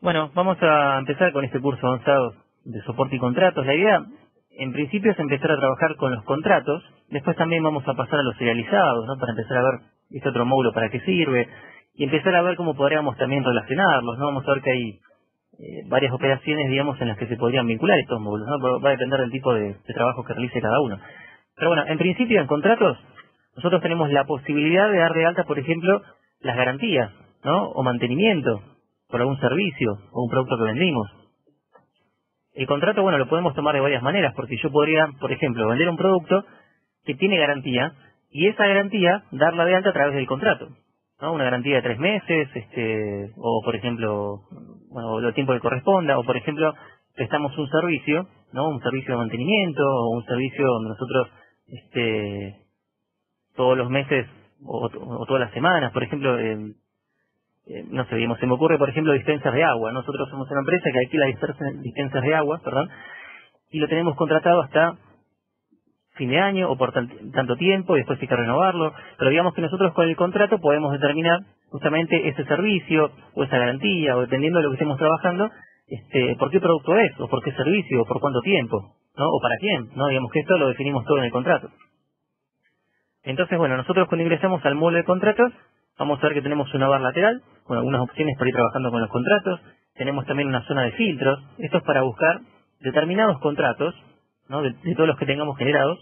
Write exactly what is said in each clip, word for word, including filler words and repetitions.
Bueno, vamos a empezar con este curso avanzado de soporte y contratos. La idea, en principio, es empezar a trabajar con los contratos. Después también vamos a pasar a los serializados, ¿no? Para empezar a ver este otro módulo para qué sirve y empezar a ver cómo podríamos también relacionarlos, ¿no? Vamos a ver que hay eh, varias operaciones, digamos, en las que se podrían vincular estos módulos, ¿no? Pero va a depender del tipo de, de trabajo que realice cada uno. Pero bueno, en principio, en contratos, nosotros tenemos la posibilidad de dar de alta, por ejemplo, las garantías, ¿no? O mantenimiento por algún servicio o un producto que vendimos. El contrato, bueno, lo podemos tomar de varias maneras, porque yo podría, por ejemplo, vender un producto que tiene garantía y esa garantía darla de alta a través del contrato, ¿no? Una garantía de tres meses, este, o por ejemplo, bueno, el tiempo que corresponda, o por ejemplo, prestamos un servicio, ¿no? Un servicio de mantenimiento o un servicio donde nosotros, este, todos los meses o, o todas las semanas, por ejemplo, eh, eh, no sé, digamos, se me ocurre, por ejemplo, dispensas de agua. Nosotros somos una empresa que alquila dispensas dispensas de agua, perdón, y lo tenemos contratado hasta fin de año o por tant- tanto tiempo y después hay que renovarlo, pero digamos que nosotros con el contrato podemos determinar justamente ese servicio o esa garantía, o dependiendo de lo que estemos trabajando, este, por qué producto es, o por qué servicio, o por cuánto tiempo, ¿no? O para quién, ¿no? Digamos que esto lo definimos todo en el contrato. Entonces, bueno, nosotros cuando ingresamos al módulo de contratos, vamos a ver que tenemos una barra lateral con algunas opciones para ir trabajando con los contratos. Tenemos también una zona de filtros. Esto es para buscar determinados contratos, ¿no? De, de todos los que tengamos generados,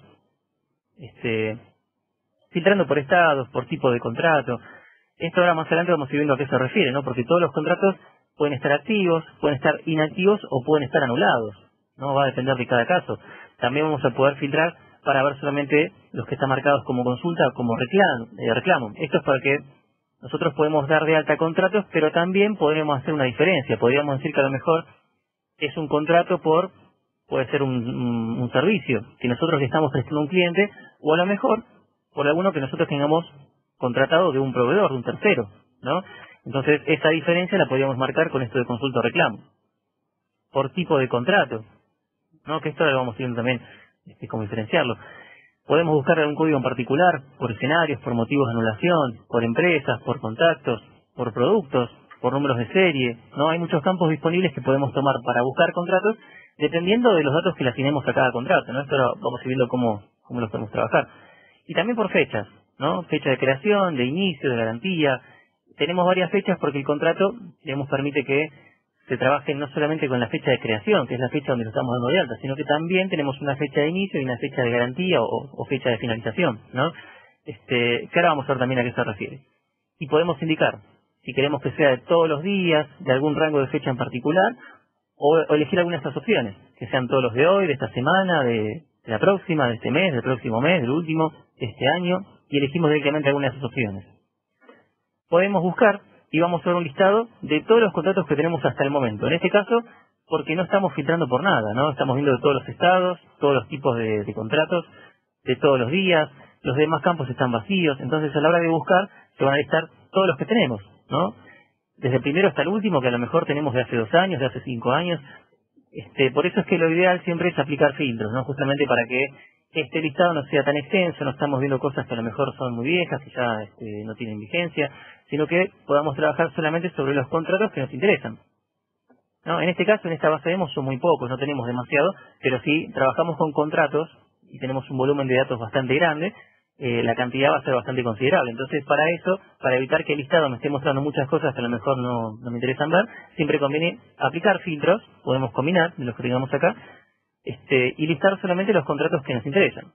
este, filtrando por estados, por tipo de contrato. Esto ahora más adelante vamos a ir viendo a qué se refiere, ¿no? Porque todos los contratos pueden estar activos, pueden estar inactivos o pueden estar anulados, ¿no? Va a depender de cada caso. También vamos a poder filtrar para ver solamente los que están marcados como consulta o como reclamo, eh, reclamo. Esto es para que nosotros podemos dar de alta contratos, pero también podremos hacer una diferencia. Podríamos decir que a lo mejor es un contrato por, puede ser un, un, un servicio que nosotros le estamos prestando a un cliente, o a lo mejor por alguno que nosotros tengamos contratado de un proveedor, de un tercero, ¿no? Entonces, esa diferencia la podríamos marcar con esto de consulta o reclamo. Por tipo de contrato, ¿no? Que esto lo vamos viendo también, este, cómo diferenciarlo. Podemos buscar algún código en particular, por escenarios, por motivos de anulación, por empresas, por contactos, por productos, por números de serie, ¿no? Hay muchos campos disponibles que podemos tomar para buscar contratos, dependiendo de los datos que le asignemos a cada contrato, ¿no? Esto lo vamos a ir viendo cómo, cómo lo podemos trabajar. Y también por fechas, ¿no? Fecha de creación, de inicio, de garantía. Tenemos varias fechas porque el contrato, digamos, permite que se trabaje no solamente con la fecha de creación, que es la fecha donde lo estamos dando de alta, sino que también tenemos una fecha de inicio y una fecha de garantía o, o fecha de finalización, ¿no? Este, que ahora vamos a ver también a qué se refiere. Y podemos indicar si queremos que sea de todos los días, de algún rango de fecha en particular, o, o elegir algunas de estas opciones, que sean todos los de hoy, de esta semana, de, de la próxima, de este mes, del próximo mes, del último, de este año, y elegimos directamente alguna de esas opciones. Podemos buscar y vamos a ver un listado de todos los contratos que tenemos hasta el momento. En este caso, porque no estamos filtrando por nada, ¿no? Estamos viendo de todos los estados, todos los tipos de, de contratos, de todos los días, los demás campos están vacíos, entonces a la hora de buscar se van a listar todos los que tenemos, ¿no? Desde el primero hasta el último, que a lo mejor tenemos de hace dos años, de hace cinco años. Este, por eso es que lo ideal siempre es aplicar filtros, ¿no? Justamente para que este listado no sea tan extenso, no estamos viendo cosas que a lo mejor son muy viejas, que ya este, no tienen vigencia, sino que podamos trabajar solamente sobre los contratos que nos interesan, ¿no? En este caso, en esta base de demos son muy pocos, no tenemos demasiado, pero si trabajamos con contratos y tenemos un volumen de datos bastante grande, eh, la cantidad va a ser bastante considerable. Entonces, para eso, para evitar que el listado me esté mostrando muchas cosas que a lo mejor no, no me interesan ver, siempre conviene aplicar filtros, podemos combinar de los que tengamos acá, este, y listar solamente los contratos que nos interesan.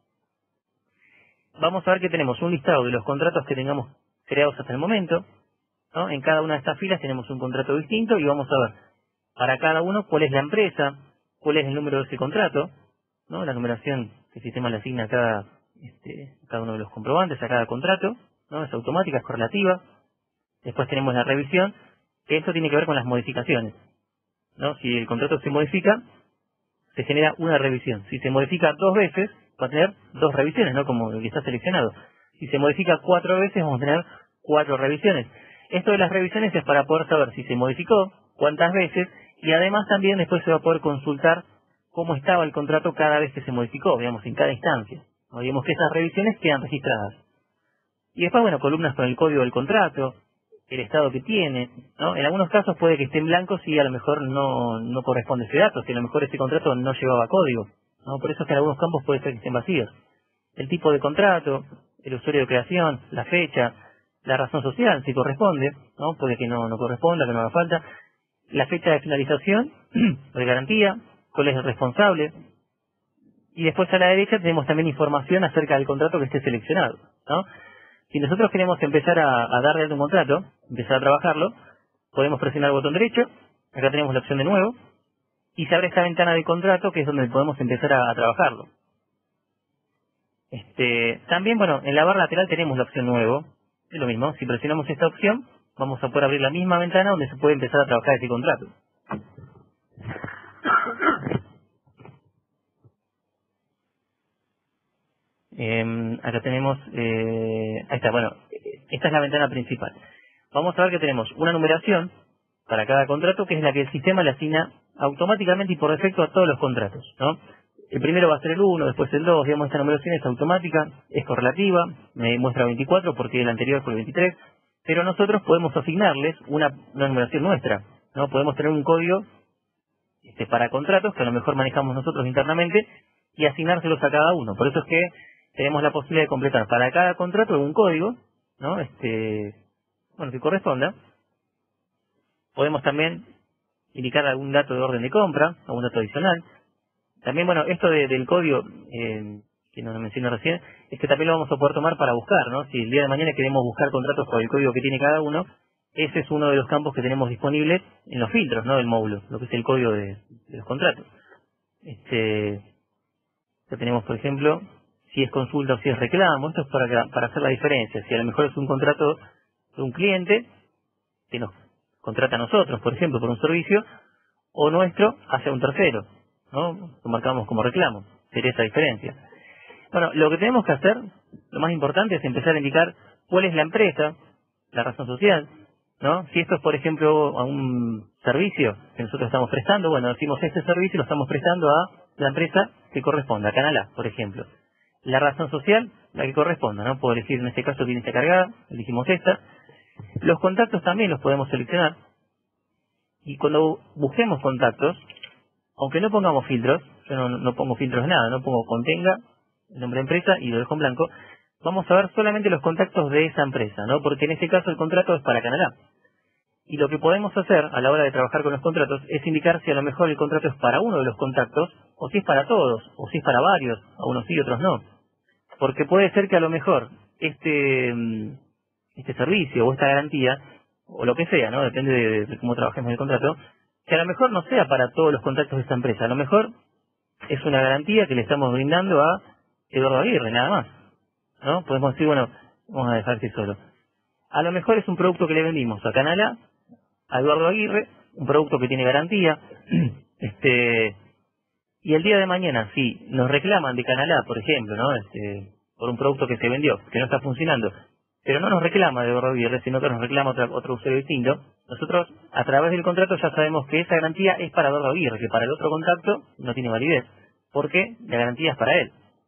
Vamos a ver que tenemos un listado de los contratos que tengamos creados hasta el momento, ¿no? En cada una de estas filas tenemos un contrato distinto y vamos a ver para cada uno cuál es la empresa, cuál es el número de ese contrato, ¿no? La numeración que el sistema le asigna a cada, este, a cada uno de los comprobantes, a cada contrato, ¿no? Es automática, es correlativa. Después tenemos la revisión, que esto tiene que ver con las modificaciones, ¿no? Si el contrato se modifica, se genera una revisión. Si se modifica dos veces, va a tener dos revisiones, ¿no? Como el que está seleccionado. Si se modifica cuatro veces, vamos a tener cuatro revisiones. Esto de las revisiones es para poder saber si se modificó, cuántas veces, y además también después se va a poder consultar cómo estaba el contrato cada vez que se modificó, digamos, en cada instancia. ¿No? Digamos que esas revisiones quedan registradas. Y después, bueno, columnas con el código del contrato, el estado que tiene, ¿no? En algunos casos puede que esté en blanco si a lo mejor no, no corresponde ese dato, si a lo mejor ese contrato no llevaba código, ¿no? Por eso es que en algunos campos puede ser que estén vacíos. El tipo de contrato, el usuario de creación, la fecha, la razón social, si corresponde, ¿no? Puede que no, no corresponda, que no haga falta. La fecha de finalización, de garantía, cuál es el responsable. Y después a la derecha tenemos también información acerca del contrato que esté seleccionado, ¿no? Si nosotros queremos empezar a, a darle un contrato, empezar a trabajarlo, podemos presionar el botón derecho, acá tenemos la opción de nuevo, y se abre esta ventana de contrato que es donde podemos empezar a, a trabajarlo. Este, también, bueno, en la barra lateral tenemos la opción nuevo, es lo mismo, si presionamos esta opción, vamos a poder abrir la misma ventana donde se puede empezar a trabajar ese contrato. Eh, acá tenemos, eh, ahí está, bueno, esta es la ventana principal. Vamos a ver que tenemos una numeración para cada contrato, que es la que el sistema le asigna automáticamente y por defecto a todos los contratos, ¿no? El primero va a ser el uno, después el dos, digamos, esta numeración es automática, es correlativa, me muestra veinticuatro porque el anterior fue el veintitrés, pero nosotros podemos asignarles una, una numeración nuestra, ¿no? Podemos tener un código este, para contratos que a lo mejor manejamos nosotros internamente y asignárselos a cada uno. Por eso es que tenemos la posibilidad de completar para cada contrato un código, ¿no? Este, bueno, que corresponda. Podemos también indicar algún dato de orden de compra, algún dato adicional. También, bueno, esto de, del código, eh, que nos mencioné recién, es que también lo vamos a poder tomar para buscar, ¿no? Si el día de mañana queremos buscar contratos con el código que tiene cada uno, ese es uno de los campos que tenemos disponibles en los filtros, ¿no? Del módulo, lo que es el código de, de los contratos. Este, ya tenemos, por ejemplo, si es consulta o si es reclamo. Esto es para, para hacer la diferencia. Si a lo mejor es un contrato de un cliente que nos contrata a nosotros, por ejemplo, por un servicio, o nuestro hacia un tercero, ¿no? Lo marcamos como reclamo. Sería esa diferencia. Bueno, lo que tenemos que hacer, lo más importante es empezar a indicar cuál es la empresa, la razón social, ¿no? Si esto es, por ejemplo, a un servicio que nosotros estamos prestando, bueno, decimos este servicio lo estamos prestando a la empresa que corresponda, a Canal A, por ejemplo. La razón social, la que corresponda, ¿no? Puedo elegir en este caso quién está cargada, elegimos esta. Los contactos también los podemos seleccionar. Y cuando busquemos contactos, aunque no pongamos filtros, yo no, no pongo filtros de nada, no pongo contenga, el nombre de empresa y lo dejo en blanco, vamos a ver solamente los contactos de esa empresa, ¿no? Porque en este caso el contrato es para Canal A. Y lo que podemos hacer a la hora de trabajar con los contratos es indicar si a lo mejor el contrato es para uno de los contactos, o si es para todos, o si es para varios, a unos sí y otros no. Porque puede ser que a lo mejor este, este servicio o esta garantía, o lo que sea, ¿no? Depende de, de cómo trabajemos el contrato, que a lo mejor no sea para todos los contactos de esta empresa. A lo mejor es una garantía que le estamos brindando a Eduardo Aguirre, nada más, ¿no? Podemos decir, bueno, vamos a dejarse solo. A lo mejor es un producto que le vendimos a Canal A, a Eduardo Aguirre, un producto que tiene garantía, este, y el día de mañana, si nos reclaman de Canal A, por ejemplo, ¿no? Este, por un producto que se vendió, que no está funcionando, pero no nos reclama de Eduardo Aguirre, sino que nos reclama otro, otro usuario distinto, nosotros a través del contrato ya sabemos que esa garantía es para Eduardo Aguirre, que para el otro contacto no tiene validez, porque la garantía es para él.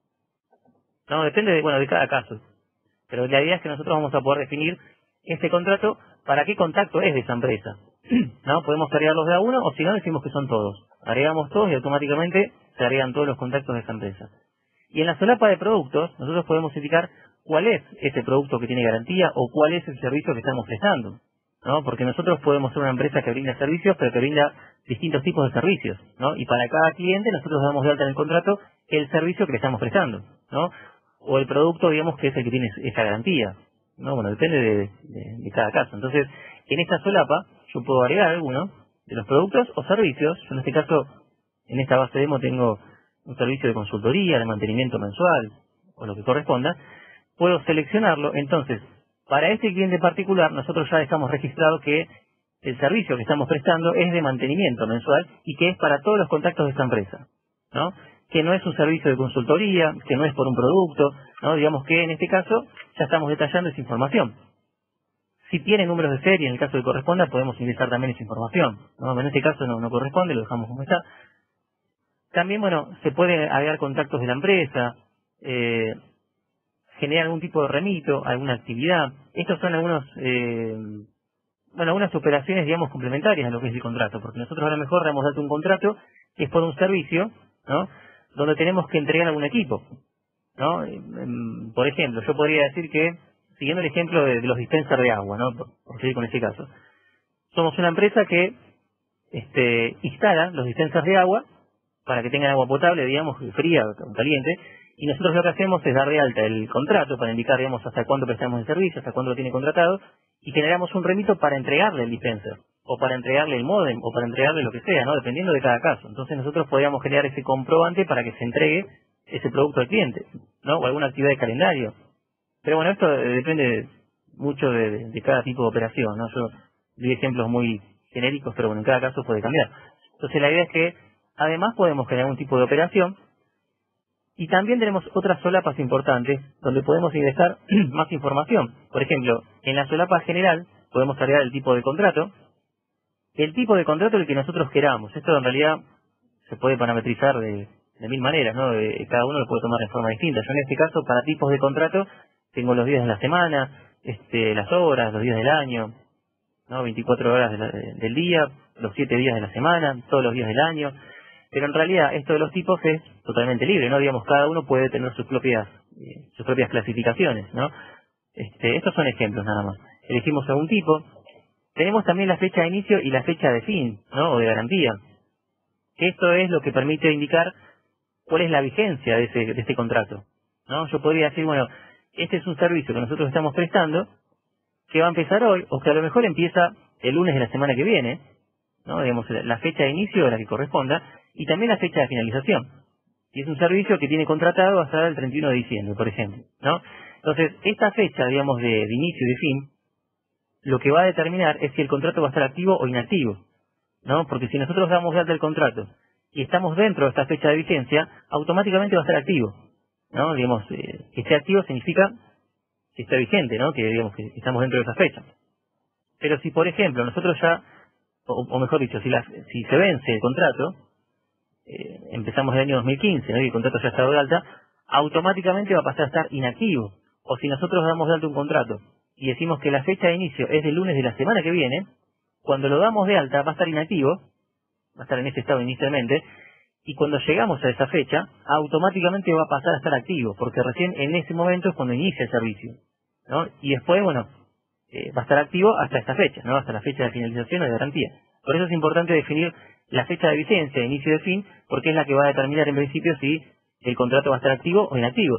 No, depende de, bueno, de cada caso. Pero la idea es que nosotros vamos a poder definir este contrato para qué contacto es de esa empresa. ¿No? Podemos agregarlos de a uno o si no decimos que son todos. Agregamos todos y automáticamente se agregan todos los contactos de esa empresa. Y en la solapa de productos nosotros podemos indicar cuál es ese producto que tiene garantía o cuál es el servicio que estamos prestando, ¿no? Porque nosotros podemos ser una empresa que brinda servicios, pero que brinda distintos tipos de servicios, ¿no? Y para cada cliente nosotros damos de alta en el contrato el servicio que le estamos prestando, ¿no? O el producto, digamos, que es el que tiene esa garantía, ¿no? Bueno, depende de, de, de cada caso. Entonces, en esta solapa yo puedo agregar alguno de los productos o servicios. Yo en este caso, en esta base demo tengo un servicio de consultoría, de mantenimiento mensual, o lo que corresponda. Puedo seleccionarlo. Entonces, para este cliente particular, nosotros ya dejamos registrado que el servicio que estamos prestando es de mantenimiento mensual y que es para todos los contactos de esta empresa, ¿no? Que no es un servicio de consultoría, que no es por un producto, ¿no? Digamos que en este caso ya estamos detallando esa información. Si tiene números de serie, en el caso que corresponda, podemos ingresar también esa información, ¿no? En este caso no, no corresponde, lo dejamos como está. También, bueno, se puede agregar contactos de la empresa, eh, generar algún tipo de remito, alguna actividad. Estos son algunos eh, bueno, unas operaciones, digamos, complementarias a lo que es el contrato, porque nosotros a lo mejor damos dato un contrato que es por un servicio, ¿no? Donde tenemos que entregar algún equipo, ¿no? Por ejemplo, yo podría decir que, siguiendo el ejemplo de, de los dispensers de agua, ¿no? Por, por seguir con ese caso. Somos una empresa que este, instala los dispensers de agua para que tengan agua potable, digamos, fría o caliente, y nosotros lo que hacemos es dar de alta el contrato para indicar, digamos, hasta cuándo prestamos el servicio, hasta cuándo lo tiene contratado, y generamos un remito para entregarle el dispenser, o para entregarle el módem, o para entregarle lo que sea, ¿no? Dependiendo de cada caso. Entonces nosotros podríamos generar ese comprobante para que se entregue ese producto al cliente, ¿no? O alguna actividad de calendario. Pero bueno, esto depende mucho de, de, de cada tipo de operación, ¿no? Yo di ejemplos muy genéricos, pero bueno, en cada caso puede cambiar. Entonces la idea es que además podemos generar un tipo de operación y también tenemos otras solapas importantes donde podemos ingresar más información. Por ejemplo, en la solapa general podemos cargar el tipo de contrato, el tipo de contrato el que nosotros queramos. Esto en realidad se puede parametrizar de, de mil maneras, ¿no? De, cada uno lo puede tomar de forma distinta. Yo en este caso, para tipos de contrato, tengo los días de la semana, este, las horas, los días del año, ¿no? veinticuatro horas de la, de, del día, los siete días de la semana, todos los días del año. Pero en realidad esto de los tipos es totalmente libre, ¿no? Digamos, cada uno puede tener sus propias eh, sus propias clasificaciones, ¿no? Este, estos son ejemplos nada más. Elegimos algún tipo. Tenemos también la fecha de inicio y la fecha de fin, ¿no? O de garantía. Esto es lo que permite indicar cuál es la vigencia de ese, de este contrato, ¿no? Yo podría decir, bueno, este es un servicio que nosotros estamos prestando, que va a empezar hoy, o que a lo mejor empieza el lunes de la semana que viene, ¿no? Digamos, la fecha de inicio a la que corresponda, y también la fecha de finalización. Y es un servicio que tiene contratado hasta el treinta y uno de diciembre, por ejemplo, ¿no? Entonces, esta fecha, digamos, de, de inicio y de fin, lo que va a determinar es si el contrato va a estar activo o inactivo, ¿no? Porque si nosotros damos de alta el contrato y estamos dentro de esta fecha de vigencia, automáticamente va a estar activo, ¿no? Digamos, eh, que esté activo significa que esté vigente, ¿no? Que, digamos, que estamos dentro de esa fecha. Pero si, por ejemplo, nosotros ya, o, o mejor dicho, si, la, si se vence el contrato, eh, empezamos el año dos mil quince, ¿no? Y el contrato ya está dado de alta, automáticamente va a pasar a estar inactivo. O si nosotros damos de alta un contrato y decimos que la fecha de inicio es del lunes de la semana que viene, cuando lo damos de alta va a estar inactivo, va a estar en ese estado inicialmente, y cuando llegamos a esa fecha, automáticamente va a pasar a estar activo, porque recién en ese momento es cuando inicia el servicio, ¿no? Y después, bueno, eh, va a estar activo hasta esta fecha, ¿no? Hasta la fecha de finalización o de garantía. Por eso es importante definir la fecha de vigencia, de inicio y de fin, porque es la que va a determinar en principio si el contrato va a estar activo o inactivo.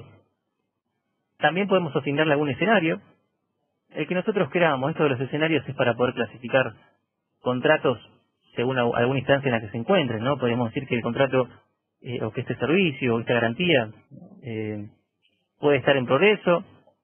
También podemos asignarle algún escenario, el que nosotros queramos. Esto de los escenarios es para poder clasificar contratos según alguna instancia en la que se encuentren, ¿no? Podemos decir que el contrato, eh, o que este servicio, o esta garantía, eh, puede estar en progreso,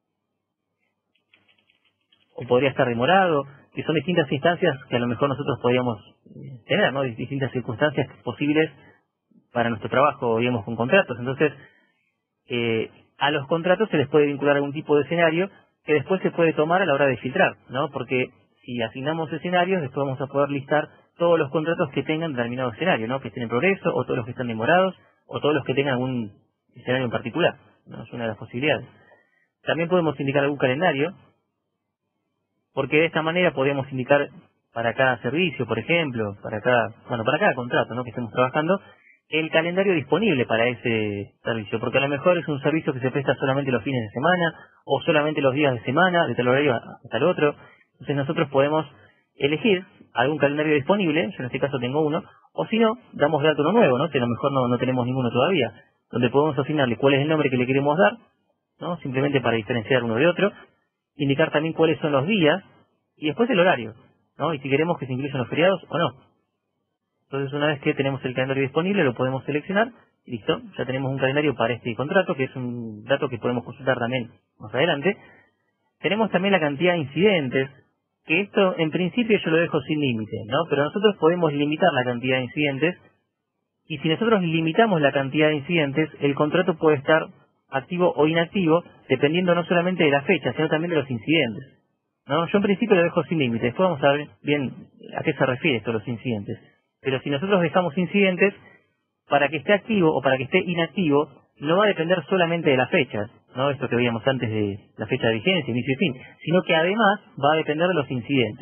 o podría estar demorado, que son distintas instancias que a lo mejor nosotros podríamos tener, ¿no? Distintas circunstancias posibles para nuestro trabajo, digamos, con contratos. Entonces, eh, a los contratos se les puede vincular algún tipo de escenario que después se puede tomar a la hora de filtrar, ¿no? Porque si asignamos escenarios, después vamos a poder listar todos los contratos que tengan determinado escenario, ¿no? Que estén en progreso, o todos los que están demorados, o todos los que tengan algún escenario en particular, ¿no? Es una de las posibilidades. También podemos indicar algún calendario, porque de esta manera podemos indicar para cada servicio, por ejemplo, para cada, bueno, para cada contrato, ¿no? Que estemos trabajando, el calendario disponible para ese servicio, porque a lo mejor es un servicio que se presta solamente los fines de semana, o solamente los días de semana, de tal horario hasta el otro. Entonces nosotros podemos elegir algún calendario disponible, yo en este caso tengo uno, o si no, damos de alta uno nuevo, ¿no? Que a lo mejor no, no tenemos ninguno todavía, donde podemos asignarle cuál es el nombre que le queremos dar, ¿no? Simplemente para diferenciar uno de otro, indicar también cuáles son los días, y después el horario, ¿no? Y si queremos que se incluyan los feriados o no. Entonces, una vez que tenemos el calendario disponible, lo podemos seleccionar, y listo, ya tenemos un calendario para este contrato, que es un dato que podemos consultar también más adelante. Tenemos también la cantidad de incidentes, que esto en principio yo lo dejo sin límite, ¿no? Pero nosotros podemos limitar la cantidad de incidentes, y si nosotros limitamos la cantidad de incidentes, el contrato puede estar activo o inactivo, dependiendo no solamente de la fecha, sino también de los incidentes, ¿no? Yo en principio lo dejo sin límite, después vamos a ver bien a qué se refiere esto de los incidentes. Pero si nosotros dejamos incidentes, para que esté activo o para que esté inactivo, no va a depender solamente de la fecha, ¿no? Esto que veíamos antes de la fecha de vigencia, inicio y fin, sino que además va a depender de los incidentes,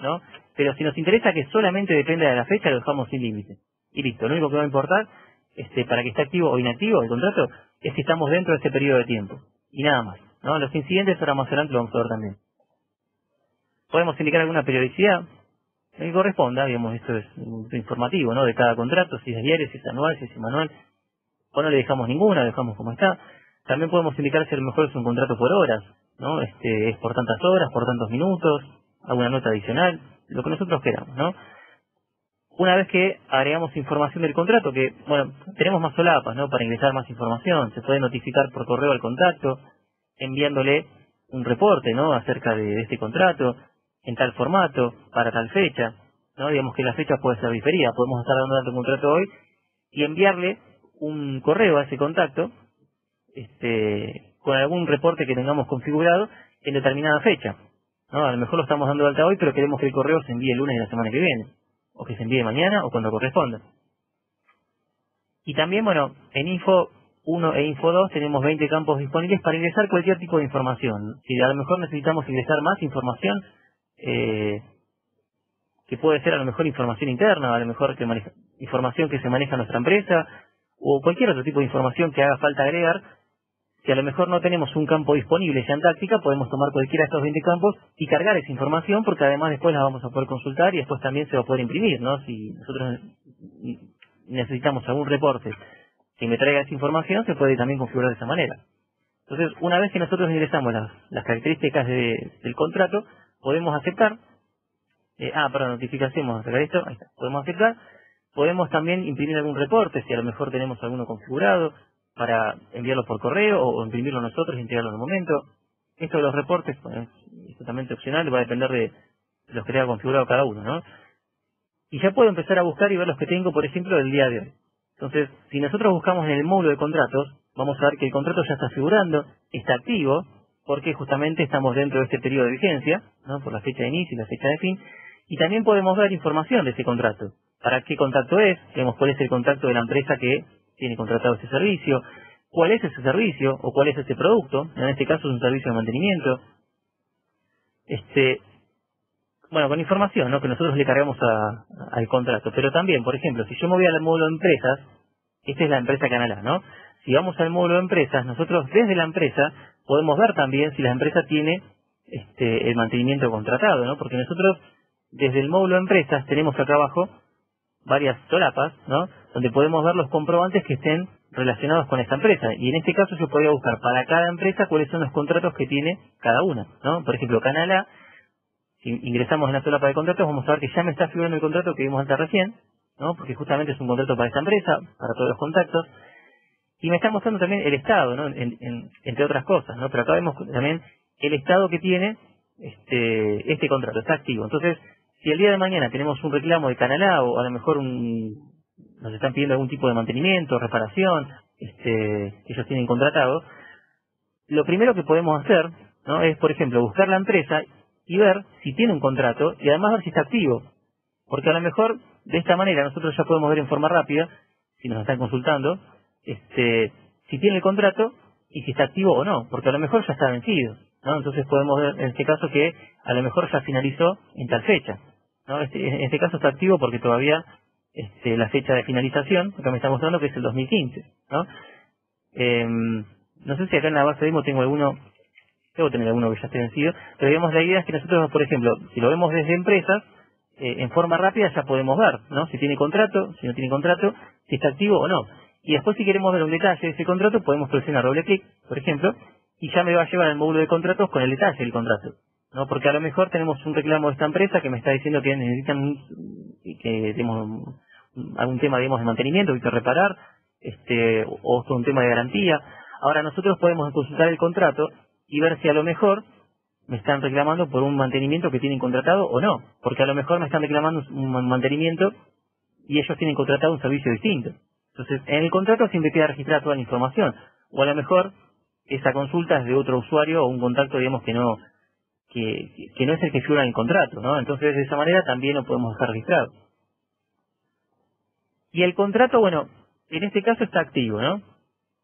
¿no? Pero si nos interesa que solamente dependa de la fecha, lo dejamos sin límite. Y listo, lo único que va a importar, este, para que esté activo o inactivo el contrato, es que estamos dentro de este periodo de tiempo. Y nada más, ¿no? Los incidentes ahora más adelante lo vamos a ver también. Podemos indicar alguna periodicidad que corresponda, digamos, esto es informativo, ¿no? De cada contrato, si es diario, si es anual, si es semanal, o no le dejamos ninguna, lo dejamos como está. También podemos indicar si a lo mejor es un contrato por horas, ¿no? Este, es por tantas horas, por tantos minutos, alguna nota adicional, lo que nosotros queramos, ¿no? Una vez que agregamos información del contrato, que, bueno, tenemos más solapas, ¿no? Para ingresar más información, se puede notificar por correo al contacto, enviándole un reporte, ¿no? Acerca de, de este contrato, en tal formato, para tal fecha, ¿no? Digamos que la fecha puede ser diferida, podemos estar dando un contrato hoy y enviarle un correo a ese contacto, este, con algún reporte que tengamos configurado en determinada fecha, ¿no? A lo mejor lo estamos dando de alta hoy, pero queremos que el correo se envíe el lunes de la semana que viene, o que se envíe mañana, o cuando corresponda. Y también, bueno, en Info uno e Info dos tenemos veinte campos disponibles para ingresar cualquier tipo de información. Si a lo mejor necesitamos ingresar más información, eh, que puede ser a lo mejor información interna, a lo mejor que maneja, información que se maneja en nuestra empresa, o cualquier otro tipo de información que haga falta agregar. Si a lo mejor no tenemos un campo disponible ya en táctica, podemos tomar cualquiera de estos veinte campos y cargar esa información, porque además después la vamos a poder consultar y después también se va a poder imprimir, ¿no? Si nosotros necesitamos algún reporte que me traiga esa información, se puede también configurar de esa manera. Entonces, una vez que nosotros ingresamos las, las características de, del contrato, podemos aceptar. Eh, ah, para notificación, vamos a sacar esto. Ahí está. Podemos aceptar. Podemos también imprimir algún reporte, si a lo mejor tenemos alguno configurado, para enviarlo por correo o imprimirlo nosotros y entregarlo en un momento. Esto de los reportes pues, es totalmente opcional, va a depender de los que tenga configurado cada uno, ¿no? Y ya puedo empezar a buscar y ver los que tengo, por ejemplo, del día de hoy. Entonces, si nosotros buscamos en el módulo de contratos, vamos a ver que el contrato ya está figurando, está activo, porque justamente estamos dentro de este periodo de vigencia, ¿no? Por la fecha de inicio y la fecha de fin, y también podemos ver información de ese contrato. ¿Para qué contacto es? Vemos cuál es el contacto de la empresa que tiene contratado ese servicio, cuál es ese servicio o cuál es ese producto, en este caso es un servicio de mantenimiento. Este, bueno, con información, ¿no? Que nosotros le cargamos a, al contrato, pero también, por ejemplo, si yo me voy al módulo de empresas, esta es la empresa Canal A, ¿no? Si vamos al módulo de empresas, nosotros desde la empresa podemos ver también si la empresa tiene este, el mantenimiento contratado, ¿no? Porque nosotros desde el módulo de empresas tenemos acá abajo varias solapas, ¿no? Donde podemos ver los comprobantes que estén relacionados con esta empresa. Y en este caso yo podría buscar para cada empresa cuáles son los contratos que tiene cada una, ¿no? Por ejemplo, Canal A, si ingresamos en la solapa de contratos, vamos a ver que ya me está figurando el contrato que vimos antes recién, ¿no? Porque justamente es un contrato para esta empresa, para todos los contactos. Y me está mostrando también el estado, ¿no? En, en, entre otras cosas, ¿no? Pero acá vemos también el estado que tiene este, este contrato, está activo. Entonces, si el día de mañana tenemos un reclamo de Canal A o a lo mejor un, nos están pidiendo algún tipo de mantenimiento, reparación, este, que ellos tienen contratado, lo primero que podemos hacer, ¿no? Es, por ejemplo, buscar la empresa y ver si tiene un contrato y además ver si está activo. Porque a lo mejor de esta manera nosotros ya podemos ver en forma rápida, si nos están consultando, este, si tiene el contrato y si está activo o no, porque a lo mejor ya está vencido, ¿no? Entonces podemos ver en este caso que a lo mejor ya finalizó en tal fecha, ¿no? Este, en este caso está activo porque todavía este, la fecha de finalización, acá me está mostrando que es el dos mil quince, ¿no? Eh, no sé si acá en la base de demo tengo alguno, debo tener alguno que ya esté vencido, pero digamos la idea es que nosotros, por ejemplo, si lo vemos desde empresas, eh, en forma rápida ya podemos ver, ¿no? Si tiene contrato, si no tiene contrato, si está activo o no. Y después si queremos ver un detalle de ese contrato, podemos presionar doble clic, por ejemplo, y ya me va a llevar al módulo de contratos con el detalle del contrato, ¿no? Porque a lo mejor tenemos un reclamo de esta empresa que me está diciendo que necesitan un, que tenemos algún tema, digamos, de mantenimiento que hay que reparar, este, o es un tema de garantía. Ahora nosotros podemos consultar el contrato y ver si a lo mejor me están reclamando por un mantenimiento que tienen contratado o no, porque a lo mejor me están reclamando un mantenimiento y ellos tienen contratado un servicio distinto. Entonces, en el contrato siempre queda registrada toda la información, o a lo mejor esa consulta es de otro usuario o un contacto, digamos, que no que, que no es el que figura en el contrato, ¿no? Entonces, de esa manera también lo podemos dejar registrado. Y el contrato, bueno, en este caso está activo, ¿no?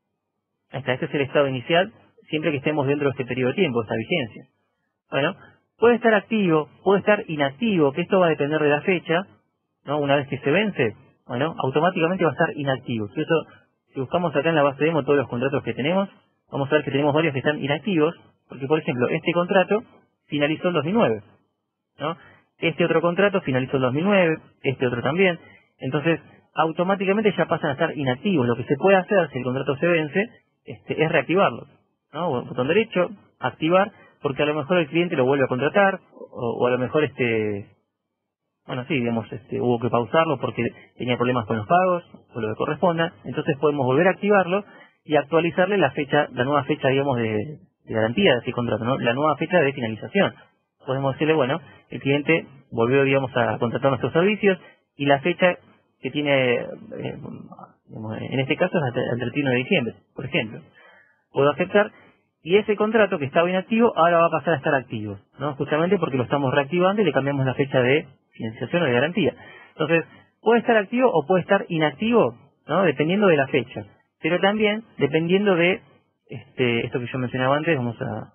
Hasta este es el estado inicial, siempre que estemos dentro de este periodo de tiempo, esta vigencia. Bueno, Puede estar activo, puede estar inactivo, que esto va a depender de la fecha, ¿no? Una vez que se vence, bueno, automáticamente va a estar inactivo. Si, eso, si buscamos acá en la base demo todos los contratos que tenemos, vamos a ver que tenemos varios que están inactivos, porque por ejemplo, este contrato finalizó en dos mil nueve, ¿no? Este otro contrato finalizó en dos mil nueve, este otro también. Entonces, automáticamente ya pasan a estar inactivos. Lo que se puede hacer si el contrato se vence este, es reactivarlo, ¿no? Botón derecho, activar, porque a lo mejor el cliente lo vuelve a contratar, o, o a lo mejor este, bueno, sí, digamos, este, hubo que pausarlo porque tenía problemas con los pagos, o lo que corresponda. Entonces podemos volver a activarlo y actualizarle la fecha, la nueva fecha, digamos, de, de garantía de ese contrato, ¿no? La nueva fecha de finalización. Podemos decirle, bueno, el cliente volvió, digamos, a contratar nuestros servicios y la fecha que tiene, eh, digamos, en este caso es hasta el treinta y uno de diciembre, por ejemplo. Puedo aceptar y ese contrato que estaba inactivo ahora va a pasar a estar activo, ¿no? Justamente porque lo estamos reactivando y le cambiamos la fecha de financiación o de garantía. Entonces, puede estar activo o puede estar inactivo, ¿no? Dependiendo de la fecha. Pero también dependiendo de este, esto que yo mencionaba antes, vamos a...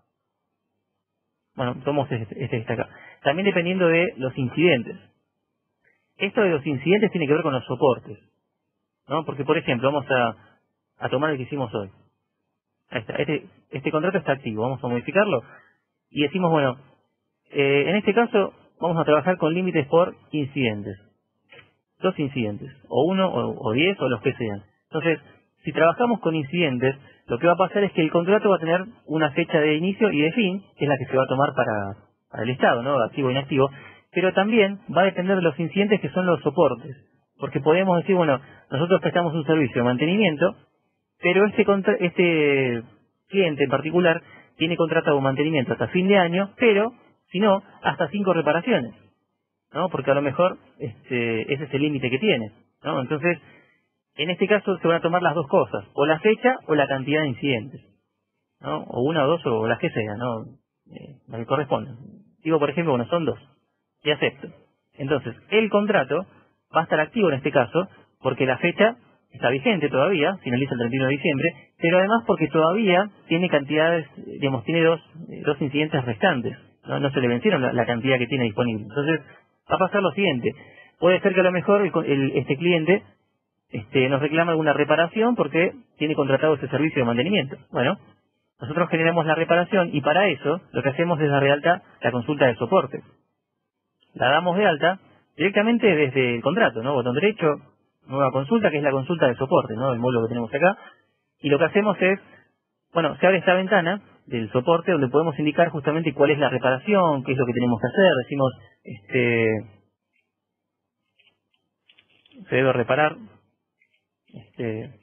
Bueno, tomamos este, este que está acá. También dependiendo de los incidentes. Esto de los incidentes tiene que ver con los soportes, ¿no? Porque, por ejemplo, vamos a, a tomar el que hicimos hoy. Ahí está. Este, este contrato está activo. Vamos a modificarlo. Y decimos, bueno, eh, en este caso vamos a trabajar con límites por incidentes. Dos incidentes. O uno, o, o diez, o los que sean. Entonces, si trabajamos con incidentes, lo que va a pasar es que el contrato va a tener una fecha de inicio y de fin, que es la que se va a tomar para, para el estado, ¿no? Activo e inactivo. Pero también va a depender de los incidentes que son los soportes. Porque podemos decir, bueno, nosotros prestamos un servicio de mantenimiento, pero este, contra este cliente en particular tiene contratado un mantenimiento hasta fin de año, pero, si no, hasta cinco reparaciones, ¿no? Porque a lo mejor este, ese es el límite que tiene, ¿no? Entonces, en este caso se van a tomar las dos cosas, o la fecha o la cantidad de incidentes, ¿no? O una o dos o las que sean, ¿no? Eh, las que correspondan. Digo, por ejemplo, bueno, son dos, y acepto. Entonces, el contrato va a estar activo en este caso, porque la fecha está vigente todavía, finaliza el treinta y uno de diciembre, pero además porque todavía tiene cantidades, digamos, tiene dos, dos incidentes restantes, ¿no? No se le vencieron la, la cantidad que tiene disponible. Entonces, va a pasar lo siguiente. Puede ser que a lo mejor el, el, este cliente este, nos reclama alguna reparación porque tiene contratado ese servicio de mantenimiento. Bueno, nosotros generamos la reparación y para eso lo que hacemos es dar de alta la consulta de soporte. La damos de alta directamente desde el contrato, ¿no? Botón derecho, nueva consulta, que es la consulta de soporte, ¿no? El módulo que tenemos acá. Y lo que hacemos es, bueno, se abre esta ventana del soporte donde podemos indicar justamente cuál es la reparación, qué es lo que tenemos que hacer. Decimos, este, se debe reparar, este,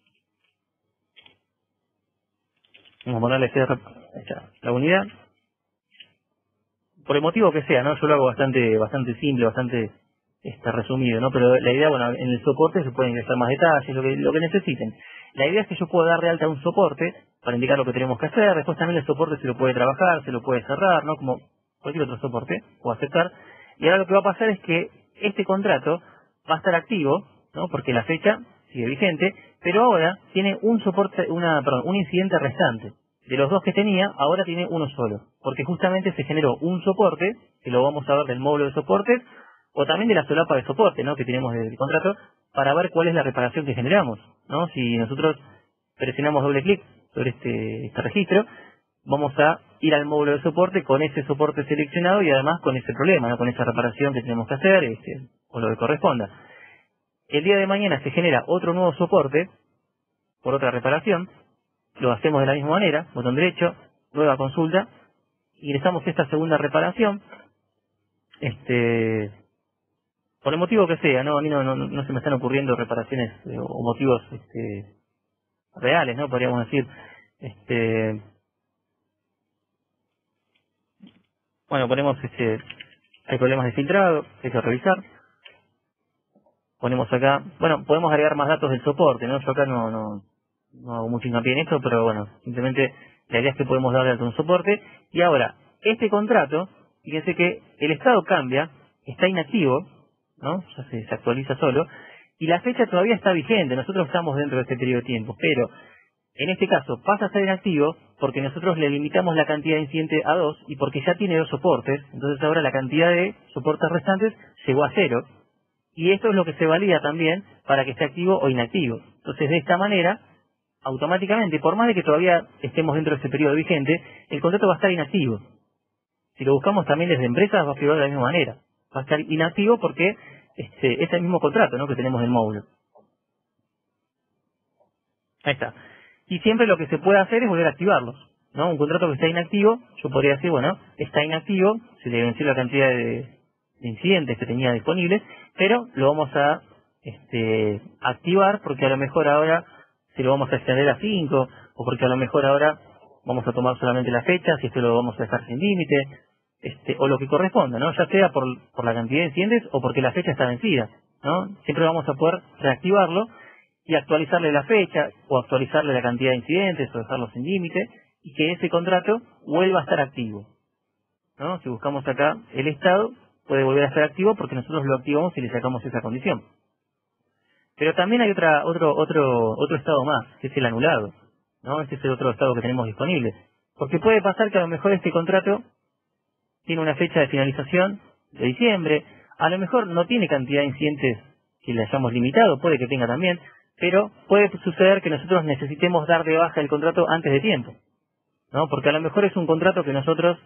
vamos a ponerle ese, ahí está, la unidad, por el motivo que sea, ¿no? Yo lo hago bastante, bastante simple, bastante Está resumido, ¿no? Pero la idea, bueno, en el soporte se pueden ingresar más detalles, lo que, lo que necesiten. La idea es que yo pueda dar de alta un soporte para indicar lo que tenemos que hacer. Después también el soporte se lo puede trabajar, se lo puede cerrar, ¿no? Como cualquier otro soporte, o aceptar. Y ahora lo que va a pasar es que este contrato va a estar activo, ¿no? Porque la fecha sigue vigente, pero ahora tiene un soporte, una, perdón, un incidente restante. De los dos que tenía, ahora tiene uno solo. Porque justamente se generó un soporte, que lo vamos a ver del módulo de soportes, o también de la solapa de soporte, ¿no? Que tenemos del contrato, para ver cuál es la reparación que generamos, ¿no? Si nosotros presionamos doble clic sobre este, este registro, vamos a ir al módulo de soporte con ese soporte seleccionado y además con ese problema, ¿no? Con esa reparación que tenemos que hacer, este, o lo que corresponda. El día de mañana se genera otro nuevo soporte por otra reparación, lo hacemos de la misma manera, botón derecho, nueva consulta, ingresamos esta segunda reparación, este... por el motivo que sea, ¿no? A mí no, no, no se me están ocurriendo reparaciones eh, o motivos este, reales, ¿no? Podríamos decir, este, bueno, ponemos, este, hay problemas de filtrado, hay que revisar. Ponemos acá, bueno, podemos agregar más datos del soporte, ¿no? Yo acá no, no, no hago mucho hincapié en esto, pero bueno, simplemente la idea es que podemos darle a un soporte. Y ahora, este contrato, fíjense que el estado cambia, está inactivo, ¿no? Ya se, se actualiza solo, y la fecha todavía está vigente, nosotros estamos dentro de este periodo de tiempo, pero en este caso pasa a ser inactivo porque nosotros le limitamos la cantidad de incidente a dos y porque ya tiene dos soportes, entonces ahora la cantidad de soportes restantes llegó a cero. Y esto es lo que se valida también para que esté activo o inactivo. Entonces, de esta manera, automáticamente, por más de que todavía estemos dentro de ese periodo vigente, el contrato va a estar inactivo. Si lo buscamos también desde empresas, va a figurar de la misma manera. Va a estar inactivo porque este, es el mismo contrato, ¿no?, que tenemos en el módulo. Ahí está. Y siempre lo que se puede hacer es volver a activarlos, ¿no? Un contrato que está inactivo, yo podría decir, bueno, está inactivo, se le venció la cantidad de, de incidentes que tenía disponibles, pero lo vamos a este, activar porque a lo mejor ahora se lo vamos a extender a cinco, o porque a lo mejor ahora vamos a tomar solamente la fecha, si esto lo vamos a dejar sin límite, este, o lo que corresponda, ¿no? Ya sea por, por la cantidad de incidentes o porque la fecha está vencida, ¿no? Siempre vamos a poder reactivarlo y actualizarle la fecha, o actualizarle la cantidad de incidentes, o dejarlo sin límite, y que ese contrato vuelva a estar activo, ¿no? Si buscamos acá el estado, puede volver a estar activo porque nosotros lo activamos y le sacamos esa condición. Pero también hay otra, otro, otro, otro estado más, que es el anulado, ¿no? Este es el otro estado que tenemos disponible. Porque puede pasar que a lo mejor este contrato tiene una fecha de finalización de diciembre, a lo mejor no tiene cantidad de incidentes que le hayamos limitado, puede que tenga también, pero puede suceder que nosotros necesitemos dar de baja el contrato antes de tiempo, ¿no? Porque a lo mejor es un contrato que nosotros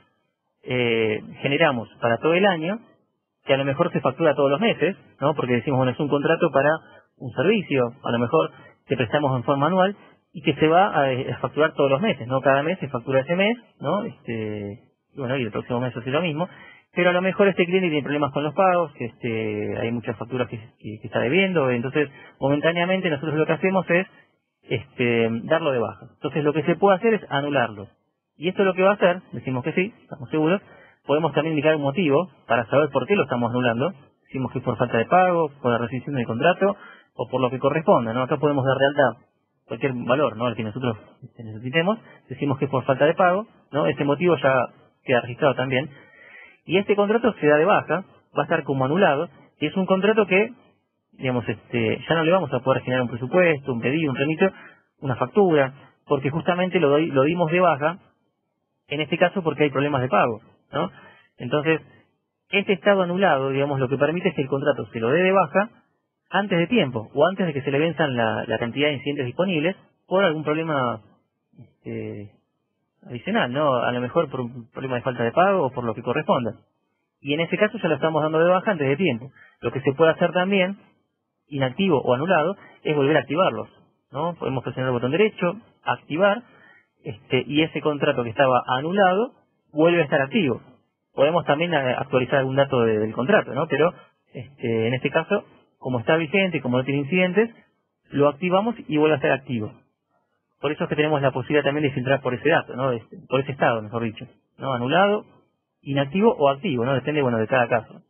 eh, generamos para todo el año, que a lo mejor se factura todos los meses, ¿no? Porque decimos, bueno, es un contrato para un servicio, a lo mejor que prestamos en forma anual y que se va a, a facturar todos los meses, ¿no? Cada mes se factura ese mes, ¿no? Este, y bueno, y el próximo mes hace lo mismo, pero a lo mejor este cliente tiene problemas con los pagos, que este, hay muchas facturas que, que, que está debiendo, entonces momentáneamente nosotros lo que hacemos es este, darlo de baja. Entonces lo que se puede hacer es anularlo. Y esto lo que va a hacer, decimos que sí, estamos seguros, podemos también indicar un motivo para saber por qué lo estamos anulando. Decimos que es por falta de pago, por la rescisión del contrato o por lo que corresponda, ¿no? Acá podemos dar de alta cualquier valor, ¿no?, al que nosotros necesitemos. Decimos que es por falta de pago, ¿no? Este motivo ya queda registrado también. Y este contrato se da de baja, va a estar como anulado, y es un contrato que, digamos, este, ya no le vamos a poder generar un presupuesto, un pedido, un remito, una factura, porque justamente lo, doy, lo dimos de baja, en este caso porque hay problemas de pago, ¿no? Entonces, este estado anulado, digamos, lo que permite es que el contrato se lo dé de baja antes de tiempo, o antes de que se le venzan la, la cantidad de incidentes disponibles, por algún problema este, adicional, ¿no? A lo mejor por un problema de falta de pago o por lo que corresponda. Y en ese caso ya lo estamos dando de baja antes de tiempo. Lo que se puede hacer también, inactivo o anulado, es volver a activarlos, ¿no? Podemos presionar el botón derecho, activar, este, y ese contrato que estaba anulado vuelve a estar activo. Podemos también actualizar algún dato de, del contrato, ¿no? Pero este, en este caso, como está vigente y como no tiene incidentes, lo activamos y vuelve a estar activo. Por eso es que tenemos la posibilidad también de filtrar por ese dato, ¿no? Este, por ese estado, mejor dicho, ¿no? Anulado, inactivo o activo, ¿no? Depende, bueno, de cada caso.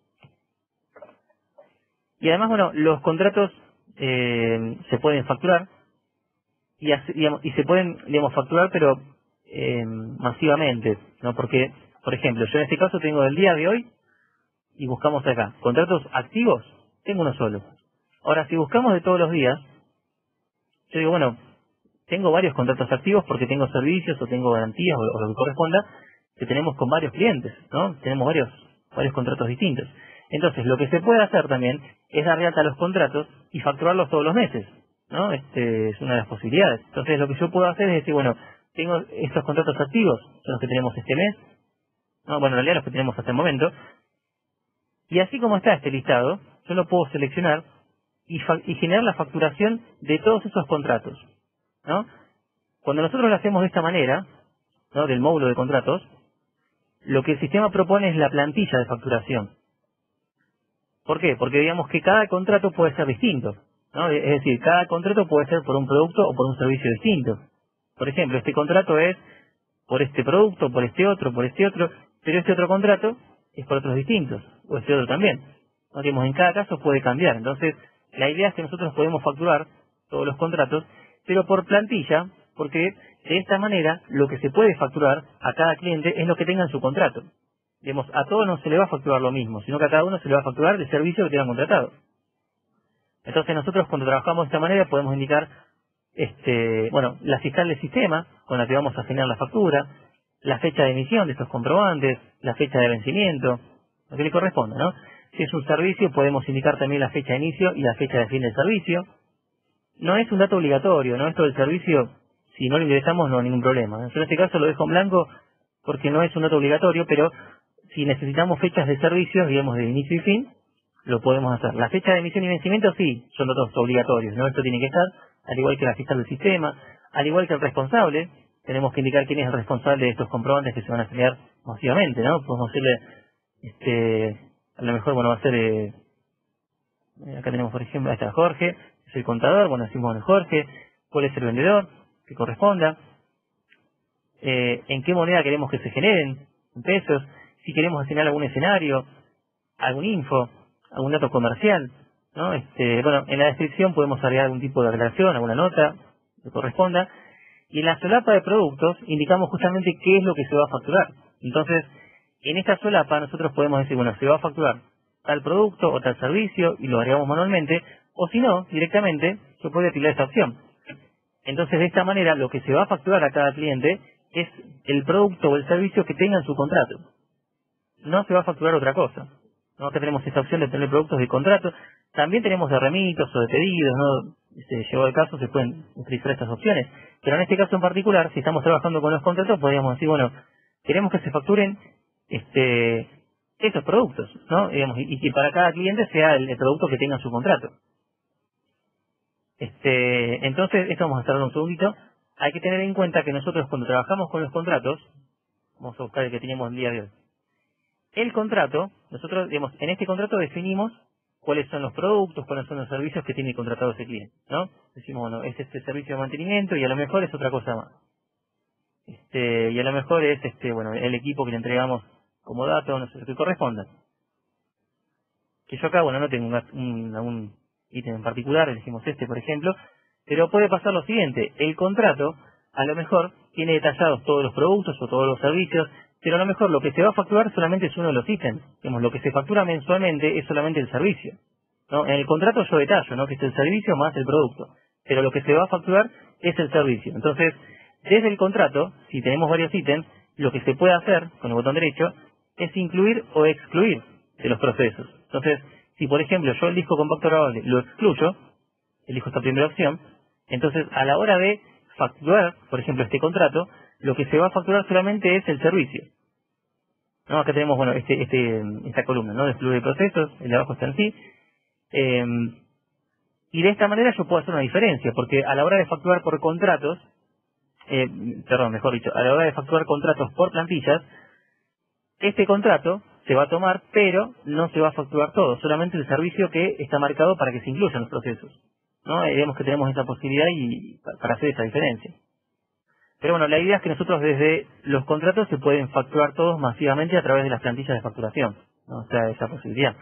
Y además, bueno, los contratos eh, se pueden facturar y, así, digamos, y se pueden, digamos, facturar, pero eh, masivamente, ¿no? Porque, por ejemplo, yo en este caso tengo el día de hoy y buscamos acá, contratos activos, tengo uno solo. Ahora, si buscamos de todos los días, yo digo, bueno, tengo varios contratos activos porque tengo servicios o tengo garantías o, o lo que corresponda que tenemos con varios clientes, ¿no? Tenemos varios varios contratos distintos. Entonces, lo que se puede hacer también es dar de alta los contratos y facturarlos todos los meses, ¿no? Este es una de las posibilidades. Entonces, lo que yo puedo hacer es decir, bueno, tengo estos contratos activos, son los que tenemos este mes, ¿no? Bueno, en realidad los que tenemos hasta el momento, y así como está este listado, yo lo puedo seleccionar y, y generar la facturación de todos esos contratos, ¿no? Cuando nosotros lo hacemos de esta manera, ¿no?, del módulo de contratos, lo que el sistema propone es la plantilla de facturación. ¿Por qué? Porque digamos que cada contrato puede ser distinto, ¿no? Es decir, cada contrato puede ser por un producto o por un servicio distinto. Por ejemplo, este contrato es por este producto, por este otro, por este otro, pero este otro contrato es por otros distintos, o este otro también. ¿No? Digamos, en cada caso puede cambiar. Entonces, la idea es que nosotros podemos facturar todos los contratos, pero por plantilla, porque de esta manera lo que se puede facturar a cada cliente es lo que tenga en su contrato. Digamos, a todos no se le va a facturar lo mismo, sino que a cada uno se le va a facturar el servicio que tengan contratado. Entonces nosotros cuando trabajamos de esta manera podemos indicar este, bueno, la fiscal del sistema, con la que vamos a generar la factura, la fecha de emisión de estos comprobantes, la fecha de vencimiento, lo que le corresponda, ¿no? Si es un servicio, podemos indicar también la fecha de inicio y la fecha de fin del servicio. No es un dato obligatorio, ¿no? Esto del servicio, si no lo ingresamos, no hay ningún problema. Yo en este caso lo dejo en blanco porque no es un dato obligatorio, pero si necesitamos fechas de servicios, digamos, de inicio y fin, lo podemos hacer. La fecha de emisión y vencimiento, sí, son datos obligatorios, ¿no? Esto tiene que estar, al igual que la fiscal del sistema, al igual que el responsable. Tenemos que indicar quién es el responsable de estos comprobantes que se van a generar masivamente, ¿no? Podemos decirle, este, a lo mejor, bueno, va a ser, eh, acá tenemos, por ejemplo, ahí está Jorge, es el contador, bueno, decimos bueno, Jorge, cuál es el vendedor que corresponda, eh, en qué moneda queremos que se generen, en pesos, si queremos asignar algún escenario, algún info, algún dato comercial, ¿no? Este, bueno, en la descripción podemos agregar algún tipo de aclaración, alguna nota que corresponda, y en la solapa de productos indicamos justamente qué es lo que se va a facturar. Entonces, en esta solapa nosotros podemos decir, bueno, se va a facturar tal producto o tal servicio y lo agregamos manualmente, o si no, directamente se puede aplicar esta opción. Entonces, de esta manera, lo que se va a facturar a cada cliente es el producto o el servicio que tenga en su contrato. No se va a facturar otra cosa. ¿No? Acá tenemos esta opción de tener productos de contrato. También tenemos de remitos o de pedidos, ¿no? Se llegó el caso, se pueden utilizar estas opciones. Pero en este caso en particular, si estamos trabajando con los contratos, podríamos decir, bueno, queremos que se facturen este esos productos, ¿no? Digamos, y, y que para cada cliente sea el, el producto que tenga en su contrato. Este, entonces, esto vamos a cerrar un segundito. Hay que tener en cuenta que nosotros cuando trabajamos con los contratos, vamos a buscar el que teníamos el día de hoy. El contrato, nosotros, digamos, en este contrato definimos cuáles son los productos, cuáles son los servicios que tiene contratado ese cliente, ¿no? Decimos, bueno, es este servicio de mantenimiento y a lo mejor es otra cosa más. Este, y a lo mejor es este, bueno, el equipo que le entregamos como dato, no sé, lo que corresponda. Que yo acá, bueno, no tengo un, un, un ítem en particular, elegimos este, por ejemplo, pero puede pasar lo siguiente, el contrato, a lo mejor, tiene detallados todos los productos o todos los servicios, pero a lo mejor lo que se va a facturar solamente es uno de los ítems. Digamos, lo que se factura mensualmente es solamente el servicio, ¿no? En el contrato yo detallo, ¿no? Que es el servicio más el producto, pero lo que se va a facturar es el servicio. Entonces, desde el contrato, si tenemos varios ítems, lo que se puede hacer con el botón derecho es incluir o excluir de los procesos. Entonces, si por ejemplo yo el disco compacto grabable lo excluyo, elijo esta primera opción, entonces a la hora de facturar, por ejemplo, este contrato, lo que se va a facturar solamente es el servicio, ¿no? Acá tenemos, bueno, este, este, esta columna, ¿no? De flujo de procesos, el de abajo está en sí. Eh, y de esta manera yo puedo hacer una diferencia, porque a la hora de facturar por contratos, eh, perdón, mejor dicho, a la hora de facturar contratos por plantillas, este contrato se va a tomar, pero no se va a facturar todo, solamente el servicio que está marcado para que se incluyan los procesos, ¿no? Eh, digamos que tenemos esa posibilidad y para hacer esa diferencia. Pero bueno, la idea es que nosotros desde los contratos se pueden facturar todos masivamente a través de las plantillas de facturación, ¿no? O sea, esa posibilidad.